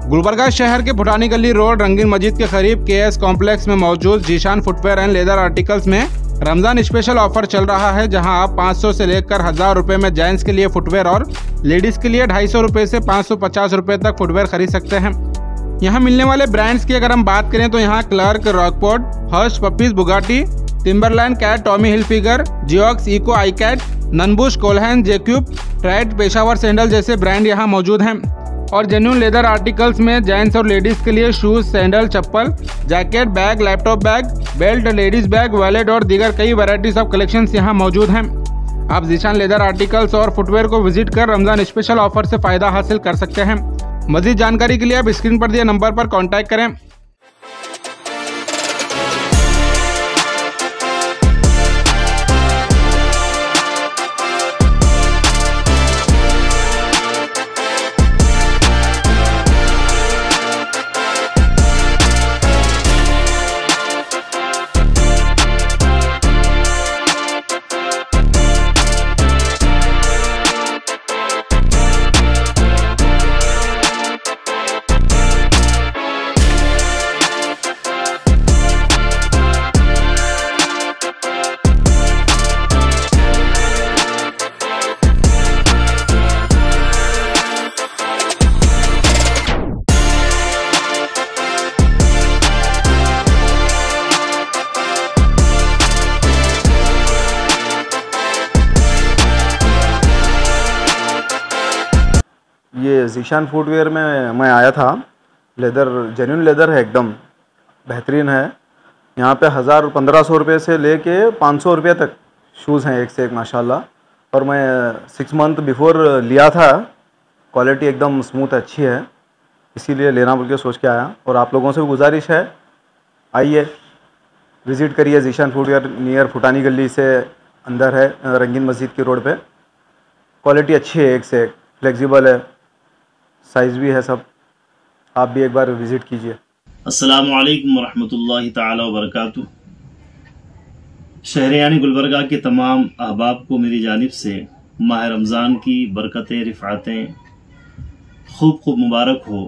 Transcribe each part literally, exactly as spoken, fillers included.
गुलबर्गा शहर के भुटानी गली रोड रंगीन मस्जिद के करीब के एस कॉम्प्लेक्स में मौजूद Zeeshan footwear and leather articles में रमजान स्पेशल ऑफर चल रहा है, जहां आप पाँच सौ से लेकर हजार रुपए में जेंट्स के लिए फुटवेयर और लेडीज के लिए ढाई सौ रुपए से पाँच सौ पचास रुपए तक फुटवेयर खरीद सकते हैं। यहां मिलने वाले ब्रांड्स की अगर हम बात करें तो यहां Clarks, Rockport, Hush, Puppies, Bugatti, Timberland, Cat, Tommy Hilfiger, Geox, Ecco, I Cat, Nunn Bush, Cole Haan, जेक्यूब, ट्राइड, पेशावर सैंडल जैसे ब्रांड यहां मौजूद हैं। और जेन्युइन लेदर आर्टिकल्स में जेंट्स और लेडीज के लिए shoes, sandal, chappal, jacket, bag, laptop bag, belt, ladies bag, wallet और दीगर कई वैरायटीज ऑफ कलेक्शंस यहां मौजूद हैं। आप जीशान लेदर आर्टिकल्स और फुटवेयर को विजिट कर रमजान स्पेशल ऑफर से फायदा हासिल कर सकते हैं। मजीद जानकारी के लिए आप स्क्रीन पर दिए नंबर पर कॉन्टैक्ट करें। ये जीशान फुटवेयर में मैं आया था। लेदर जेन्युइन लेदर है, एकदम बेहतरीन है। यहाँ पे हज़ार पंद्रह सौ रुपये से लेके पाँच सौ रुपये तक शूज़ हैं, एक से एक माशाल्लाह। और मैं सिक्स मंथ बिफोर लिया था। क्वालिटी एकदम स्मूथ अच्छी है, इसीलिए लेना बोल के सोच के आया। और आप लोगों से भी गुजारिश है, आइए विज़िट करिए जीशान फुटवेयर, नियर फुटानी गली से अंदर है, रंगीन मस्जिद की रोड पे। क्वालिटी अच्छी है, एक से एक फ्लेक्सिबल है, साइज़ भी है सब। आप भी एक बार विज़िट कीजिए। अस्सलामु अलैकुम वरहमतुल्लाहि ताला वबरकातुहू। शहर यानी गुलबर्गा के तमाम अहबाब को मेरी जानिब से माह रमज़ान की बरकतें, रिफ़ातें खूब खूब मुबारक हो।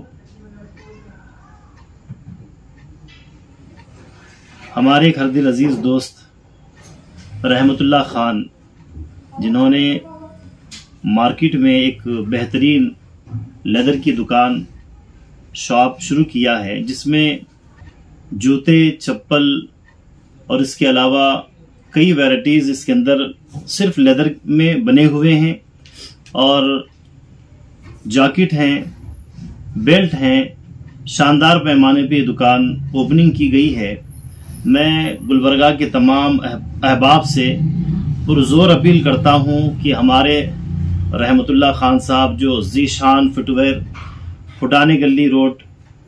हमारे एक हरदिल अजीज़ दोस्त रहमतुल्लाह खान, जिन्होंने मार्केट में एक बेहतरीन लेदर की दुकान, शॉप शुरू किया है, जिसमें जूते, चप्पल और इसके अलावा कई वैराइटीज़ इसके अंदर सिर्फ लेदर में बने हुए हैं। और जैकेट हैं, बेल्ट हैं। शानदार पैमाने पे दुकान ओपनिंग की गई है। मैं गुलबर्गा के तमाम अहबाब से पुरजोर अपील करता हूं कि हमारे रहमतुल्लाह खान साहब जो जीशान फुटवेयर, फुटानी गली रोड,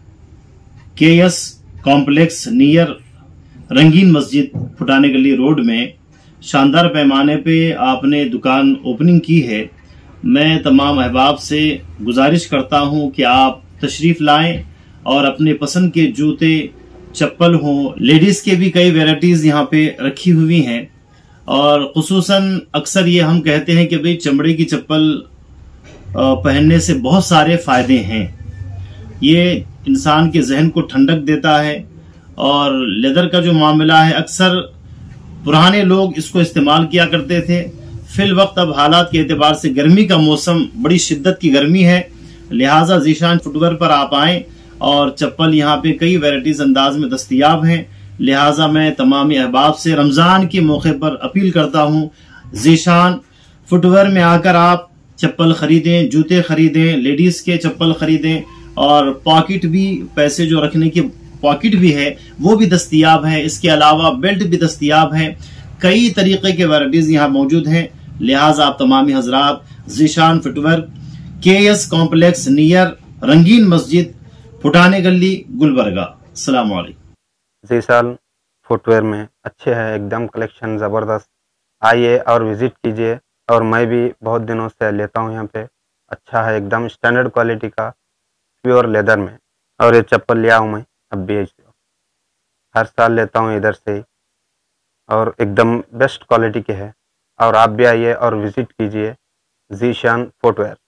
के S complex near Rangeen Masjid, फुटानी गली रोड में शानदार पैमाने पे आपने दुकान ओपनिंग की है। मैं तमाम अहबाब से गुजारिश करता हूं कि आप तशरीफ़ लाएं और अपने पसंद के जूते, चप्पल हों। लेडीज के भी कई वैरायटीज यहाँ पे रखी हुई हैं। और खुसूसन अक्सर ये हम कहते हैं कि भाई चमड़े की चप्पल पहनने से बहुत सारे फायदे हैं। ये इंसान के जहन को ठंडक देता है। और लेदर का जो मामला है, अक्सर पुराने लोग इसको इस्तेमाल किया करते थे। फिल वक्त अब हालात के एतबार से गर्मी का मौसम, बड़ी शिद्दत की गर्मी है, लिहाजा जीशान फुटवेयर पर आप आएँ। और चप्पल यहाँ पे कई वैराइटीज अंदाज में दस्तयाब हैं। लिहाजा मैं तमाम अहबाब से रमजान के मौके पर अपील करता हूँ, जीशान फुटवेयर में आकर आप चप्पल खरीदें, जूते खरीदें, लेडीज के चप्पल खरीदें। और पॉकेट भी, पैसे जो रखने की पॉकेट भी है वो भी दस्तयाब है। इसके अलावा बेल्ट भी दस्तयाब है। कई तरीके के वैराइटीज यहाँ मौजूद हैं। लिहाजा आप तमामी हजरात Zeeshan footwear, K S complex near Rangeen Masjid, फुटानी गली, गुलबर्गा। अस्सलाम वालेकुम। जीशान फुटवेयर में अच्छे है, एकदम कलेक्शन ज़बरदस्त। आइए और विज़िट कीजिए। और मैं भी बहुत दिनों से लेता हूँ यहाँ पे। अच्छा है, एकदम स्टैंडर्ड क्वालिटी का प्योर लेदर में। और ये चप्पल लिया हूँ मैं, अब भी हर साल लेता हूँ इधर से ही। और एकदम बेस्ट क्वालिटी के है। और आप भी आइए और विज़िट कीजिए जीशान फुटवेयर।